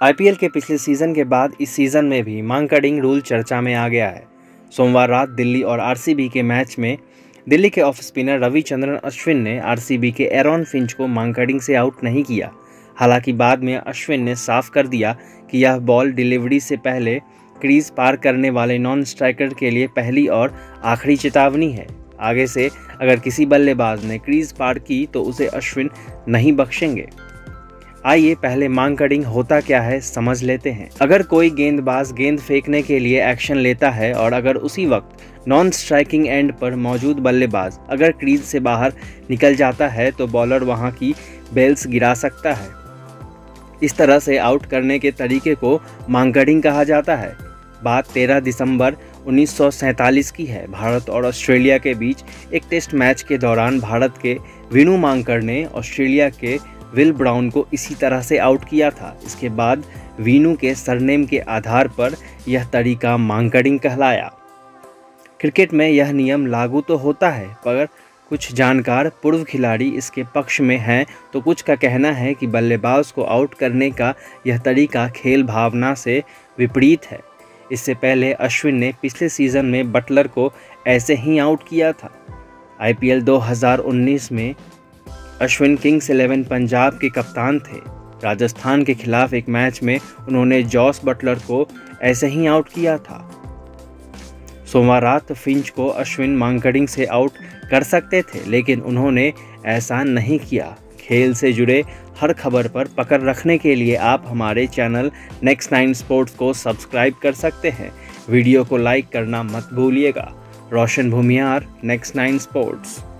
IPL के पिछले season के बाद इस सीजन में भी मांकडिंग रूल चर्चा में आ गया है। सोमवार रात दिल्ली और आरसीबी के मैच में दिल्ली के ऑफ स्पिनर रविचंद्रन अश्विन ने आरसीबी के एरॉन फिंच को मांकडिंग से आउट नहीं किया। हालांकि बाद में अश्विन ने साफ कर दिया कि यह बॉल डिलीवरी से पहले क्रीज पार करने वाले नॉन स्ट्राइकर के लिए पहली और आखिरी चेतावनी है। आगे से अगर किसी बल्लेबाज ने क्रीज पार की तो उसे अश्विन नहीं बख्शेंगे। आइए पहले मांकडिंग होता क्या है समझ लेते हैं। अगर कोई गेंदबाज गेंद फेंकने के लिए एक्शन लेता है और अगर उसी वक्त नॉन स्ट्राइकिंग एंड पर मौजूद बल्लेबाज अगर क्रीज से बाहर निकल जाता है तो बॉलर वहां की बेल्स गिरा सकता है। इस तरह से आउट करने के तरीके को मांकडिंग कहा जाता है। बात 13 दिसंबर 1947 की है। भारत और ऑस्ट्रेलिया के बीच एक टेस्ट मैच के दौरान भारत के विनू मांकड़ ने ऑस्ट्रेलिया के विल ब्राउन को इसी तरह से आउट किया था। इसके बाद वीनू के सरनेम के आधार पर यह तरीका मांकडिंग कहलाया। क्रिकेट में यह नियम लागू तो होता है, पर कुछ जानकार पूर्व खिलाड़ी इसके पक्ष में हैं तो कुछ का कहना है कि बल्लेबाज को आउट करने का यह तरीका खेल भावना से विपरीत है। इससे पहले अश्विन ने पिछले सीजन में बटलर को ऐसे ही आउट किया था। आईपीएल 2019 में अश्विन किंग्स 11 पंजाब के कप्तान थे। राजस्थान के खिलाफ एक मैच में उन्होंने जॉस बटलर को ऐसे ही आउट किया था। सोमवार रात फिंच को अश्विन मांकडिंग से आउट कर सकते थे, लेकिन उन्होंने ऐसा नहीं किया। खेल से जुड़े हर खबर पर पकड़ रखने के लिए आप हमारे चैनल नेक्स्ट 9 स्पोर्ट्स को सब्सक्राइब कर सकते हैं। वीडियो को लाइक करना मत भूलिएगा। Roshan Bhumiyar, next 9 sports.